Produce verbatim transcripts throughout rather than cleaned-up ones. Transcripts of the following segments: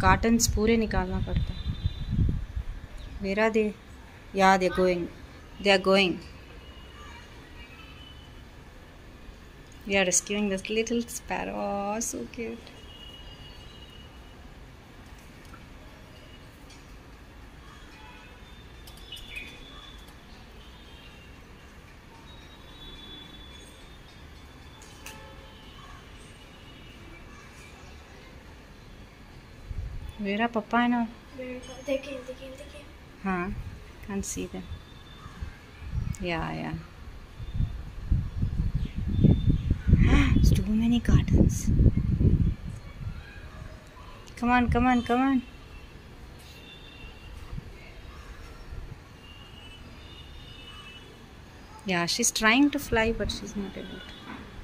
Cottons पूरे निकालना पड़ता है। Where are they? Yeah, they're going. They are going. We are rescuing this little sparrow. Oh, so cute. Where are Papa and all? They came, they came, they came. Huh? Can't see them. Yeah, yeah. It's too many cartons. Come on, come on, come on. Yeah, she's trying to fly, but she's not able to.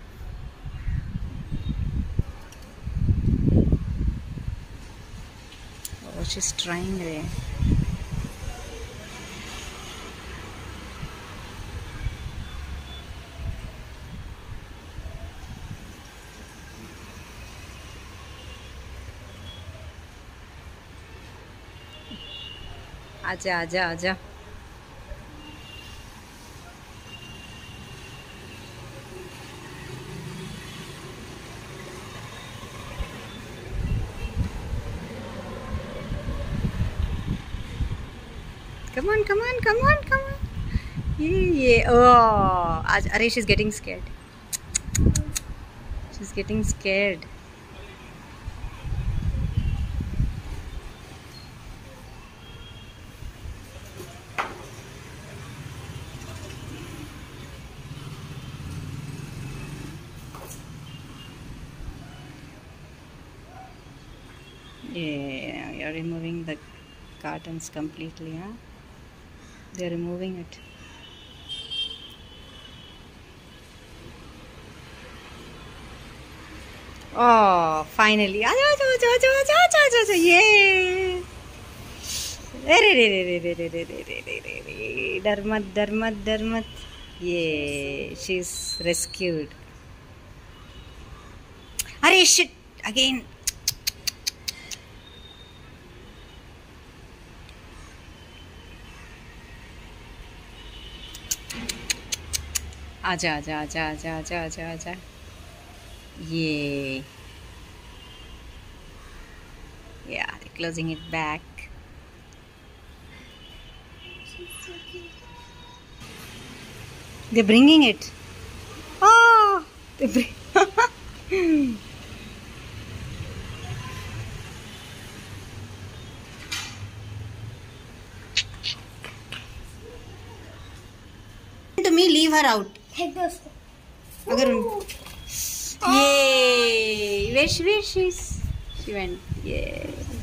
Oh, she's trying there. आजा आजा आजा। Come on, come on, come on, come on. Yeah, yeah. Oh, आज अरे she's getting scared. She's getting scared. Yeah, you're removing the cartons completely, huh? They're removing it. Oh, finally! Aja, aja, aja, aja, aja, aja, aja, yay! Re re re re re re re re re re re re. Darmat, darmat, darmat. Yay! She's rescued. Arey shit! Again. आजा आजा आजा आजा आजा आजा आजा ये yeah, they're closing it back. They're bringing it. Oh, they bring to me, leave her out. अगर ये where she where she's she went yeah